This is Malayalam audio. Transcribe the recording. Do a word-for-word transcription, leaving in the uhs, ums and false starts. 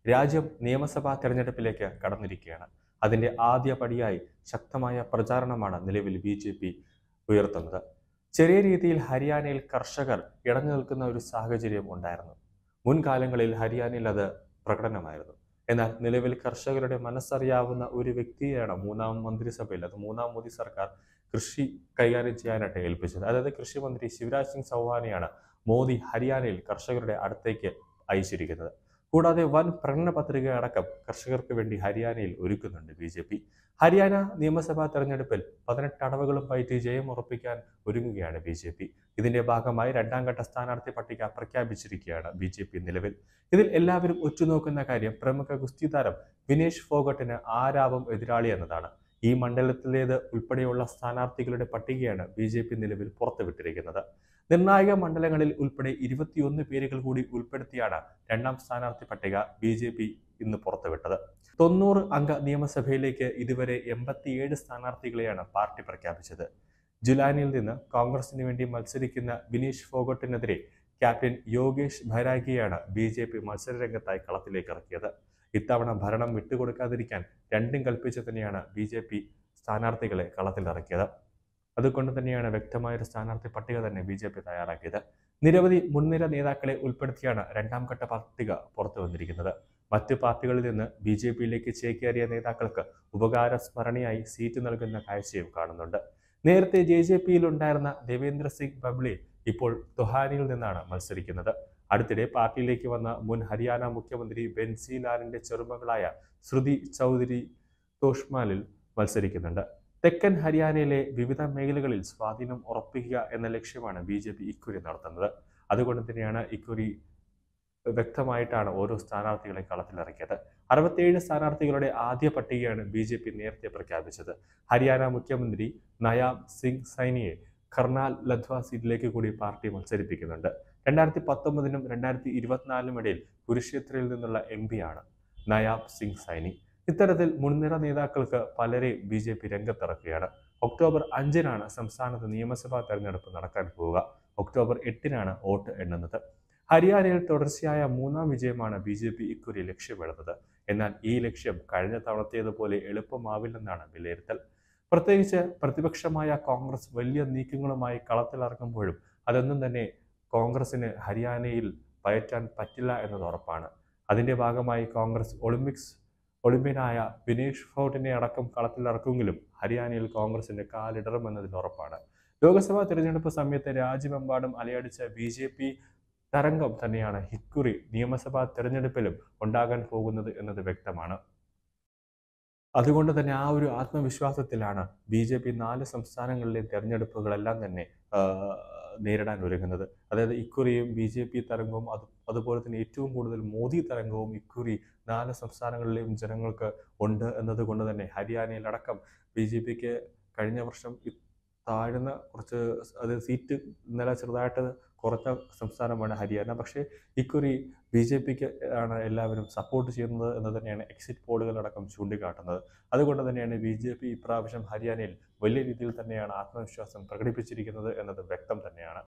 രാജ്യം നിയമസഭാ തെരഞ്ഞെടുപ്പിലേക്ക് കടന്നിരിക്കുകയാണ്. അതിന്റെ ആദ്യ പടിയായി ശക്തമായ പ്രചാരണമാണ് നിലവിൽ ബി ജെ പി ഉയർത്തുന്നത്. ചെറിയ രീതിയിൽ ഹരിയാനയിൽ കർഷകർ ഇടഞ്ഞു നിൽക്കുന്ന ഒരു സാഹചര്യം ഉണ്ടായിരുന്നു. മുൻകാലങ്ങളിൽ ഹരിയാനയിൽ അത് പ്രകടനമായിരുന്നു. എന്നാൽ നിലവിൽ കർഷകരുടെ മനസ്സറിയാവുന്ന ഒരു വ്യക്തിയെയാണ് മൂന്നാം മന്ത്രിസഭയിൽ, അത് മൂന്നാം മോദി സർക്കാർ കൃഷി കൈകാര്യം ചെയ്യാനായിട്ട് ഏൽപ്പിച്ചത്. അതായത് കൃഷി മന്ത്രി ശിവരാജ് സിംഗ് ചൗഹാനെയാണ് മോദി ഹരിയാനയിൽ കർഷകരുടെ അടുത്തേക്ക് അയച്ചിരിക്കുന്നത്. കൂടാതെ വൻ പ്രകടന പത്രിക അടക്കം കർഷകർക്ക് വേണ്ടി ഹരിയാനയിൽ ഒരുക്കുന്നുണ്ട് ബി ജെ പി. ഹരിയാന നിയമസഭാ തെരഞ്ഞെടുപ്പിൽ പതിനെട്ട് അടവുകളും പയറ്റി ജയം ഉറപ്പിക്കാൻ ഒരുങ്ങുകയാണ് ബി ജെ പി. ഇതിന്റെ ഭാഗമായി രണ്ടാം ഘട്ട സ്ഥാനാർത്ഥി പട്ടിക പ്രഖ്യാപിച്ചിരിക്കുകയാണ് ബി ജെ പി നിലവിൽ. ഇതിൽ എല്ലാവരും ഉറ്റുനോക്കുന്ന കാര്യം പ്രമുഖ ഗുസ്തി താരം വിനേഷ് ഫോഗട്ടിന് ആരാവും എതിരാളി എന്നതാണ്. ഈ മണ്ഡലത്തിലേത് ഉൾപ്പെടെയുള്ള സ്ഥാനാർത്ഥികളുടെ പട്ടികയാണ് ബി ജെ പി നിലവിൽ പുറത്തുവിട്ടിരിക്കുന്നത്. നിർണായക മണ്ഡലങ്ങളിൽ ഉൾപ്പെടെ ഇരുപത്തിയൊന്ന് പേരുകൾ കൂടി ഉൾപ്പെടുത്തിയാണ് രണ്ടാം സ്ഥാനാർത്ഥി പട്ടിക ബി ജെ പി ഇന്ന് പുറത്തുവിട്ടത്. തൊണ്ണൂറ് അംഗ നിയമസഭയിലേക്ക് ഇതുവരെ എൺപത്തിയേഴ് സ്ഥാനാർത്ഥികളെയാണ് പാർട്ടി പ്രഖ്യാപിച്ചത്. ജുലാനിൽ നിന്ന് കോൺഗ്രസിന് വേണ്ടി മത്സരിക്കുന്ന വിനീഷ് ഫോഗട്ടിനെതിരെ ക്യാപ്റ്റൻ യോഗേഷ് ഭൈരാഗിയാണ് ബി ജെ പി മത്സരരംഗത്തായി കളത്തിലേക്ക് ഇറക്കിയത്. ഇത്തവണ ഭരണം വിട്ടുകൊടുക്കാതിരിക്കാൻ രണ്ടും കൽപ്പിച്ച് തന്നെയാണ് ബി ജെ പി സ്ഥാനാർത്ഥികളെ കളത്തിലിറക്കിയത്. അതുകൊണ്ട് തന്നെയാണ് വ്യക്തമായൊരു സ്ഥാനാർത്ഥി പട്ടിക തന്നെ ബി ജെ പി തയ്യാറാക്കിയത്. നിരവധി മുൻനിര നേതാക്കളെ ഉൾപ്പെടുത്തിയാണ് രണ്ടാം ഘട്ട പട്ടിക പുറത്തു വന്നിരിക്കുന്നത്. മറ്റ് പാർട്ടികളിൽ നിന്ന് ബി ജെ പിയിലേക്ക് ചേക്കേറിയ നേതാക്കൾക്ക് ഉപകാരസ്മരണയായി സീറ്റ് നൽകുന്ന കാഴ്ചയും കാണുന്നുണ്ട്. നേരത്തെ ജെ ജെ പിയിൽ ഉണ്ടായിരുന്ന ദേവേന്ദ്ര സിംഗ് ബബ്ലി ഇപ്പോൾ തൊഹാനിയിൽ നിന്നാണ് മത്സരിക്കുന്നത്. അടുത്തിടെ പാർട്ടിയിലേക്ക് വന്ന മുൻ ഹരിയാന മുഖ്യമന്ത്രി ബെൻസി ലാലിന്റെ ചെറുമകളായ ശ്രുതി ചൗധരി തോഷ്മാലിൽ മത്സരിക്കുന്നുണ്ട്. തെക്കൻ ഹരിയാനയിലെ വിവിധ മേഖലകളിൽ സ്വാധീനം ഉറപ്പിക്കുക എന്ന ലക്ഷ്യമാണ് ബി ജെ പി ഇക്കുറി നടത്തുന്നത്. അതുകൊണ്ട് തന്നെയാണ് ഇക്കുറി വ്യക്തമായിട്ടാണ് ഓരോ സ്ഥാനാർത്ഥികളെ കളത്തിലിറക്കിയത്. അറുപത്തിയേഴ് സ്ഥാനാർത്ഥികളുടെ ആദ്യ പട്ടികയാണ് ബി ജെ പി നേരത്തെ പ്രഖ്യാപിച്ചത്. ഹരിയാന മുഖ്യമന്ത്രി നയാബ് സിംഗ് സൈനിയെ കർണാൽ ലദ്വ സീറ്റിലേക്ക് കൂടി പാർട്ടി മത്സരിപ്പിക്കുന്നുണ്ട്. രണ്ടായിരത്തി പത്തൊമ്പതിനും രണ്ടായിരത്തി ഇരുപത്തിനാലിനും ഇടയിൽ കുരുക്ഷേത്രയിൽ നിന്നുള്ള എം പി ആണ് നയാബ് സിംഗ് സൈനി. ഇത്തരത്തിൽ മുൻനിര നേതാക്കൾക്ക് പലരെ ബി ജെ പി രംഗത്തിറക്കുകയാണ്. ഒക്ടോബർ അഞ്ചിനാണ് സംസ്ഥാനത്ത് നിയമസഭാ തെരഞ്ഞെടുപ്പ് നടക്കാൻ പോവുക. ഒക്ടോബർ എട്ടിനാണ് വോട്ട് എണ്ണുന്നത്. ഹരിയാനയിൽ തുടർച്ചയായ മൂന്നാം വിജയമാണ് ബി ജെ പി ഇക്കുറി ലക്ഷ്യമിടുന്നത്. എന്നാൽ ഈ ലക്ഷ്യം കഴിഞ്ഞ തവണത്തേതുപോലെ എളുപ്പമാവില്ലെന്നാണ് വിലയിരുത്തൽ. പ്രത്യേകിച്ച് പ്രതിപക്ഷമായ കോൺഗ്രസ് വലിയ നീക്കങ്ങളുമായി കളത്തിലിറങ്ങുമ്പോഴും അതൊന്നും തന്നെ കോൺഗ്രസിന് ഹരിയാനയിൽ പയറ്റാൻ പറ്റില്ല എന്നത് ഉറപ്പാണ്. അതിന്റെ ഭാഗമായി കോൺഗ്രസ് ഒളിമ്പിക്സ് ഒളിമ്പ്യനായ വിനേഷ് ഫോഗട്ടിനെ അടക്കം കളത്തിലിറക്കുമെങ്കിലും ഹരിയാനയിൽ കോൺഗ്രസിന്റെ കാലിടറുമെന്നതിൽ ഉറപ്പാണ്. ലോക്സഭാ തിരഞ്ഞെടുപ്പ് സമയത്ത് രാജ്യമെമ്പാടും അലയടിച്ച ബി ജെ പി തരംഗം തന്നെയാണ് ഇക്കുറി നിയമസഭാ തെരഞ്ഞെടുപ്പിലും ഉണ്ടാകാൻ പോകുന്നത് എന്നത് വ്യക്തമാണ്. അതുകൊണ്ട് തന്നെ ആ ഒരു ആത്മവിശ്വാസത്തിലാണ് ബി ജെ പി നാല് സംസ്ഥാനങ്ങളിലെ തെരഞ്ഞെടുപ്പുകളെല്ലാം തന്നെ നേരിടാൻ ഒരുങ്ങുന്നത്. അതായത് ഇക്കുറിയും ബി ജെ പി തരംഗവും അത് അതുപോലെ തന്നെ ഏറ്റവും കൂടുതൽ മോദി തരംഗവും ഇക്കുറി നാല് സംസ്ഥാനങ്ങളിലെയും ജനങ്ങൾക്ക് ഉണ്ട് എന്നതുകൊണ്ട് തന്നെ ഹരിയാനയിലടക്കം ബി ജെ പിക്ക് കഴിഞ്ഞ വർഷം താഴ്ന്ന കുറച്ച് അത് സീറ്റ് നില ചെറുതായിട്ട് കുറഞ്ഞ സംസ്ഥാനമാണ് ഹരിയാന. പക്ഷേ ഇക്കുറി ബി ജെ പിക്ക് ആണ് എല്ലാവരും സപ്പോർട്ട് ചെയ്യുന്നത് എന്ന് തന്നെയാണ് എക്സിറ്റ് പോളുകളടക്കം ചൂണ്ടിക്കാട്ടുന്നത്. അതുകൊണ്ട് തന്നെയാണ് ബി ജെ പി ഇപ്രാവശ്യം ഹരിയാനയിൽ വലിയ രീതിയിൽ തന്നെയാണ് ആത്മവിശ്വാസം പ്രകടിപ്പിച്ചിരിക്കുന്നത് എന്നത് വ്യക്തം തന്നെയാണ്.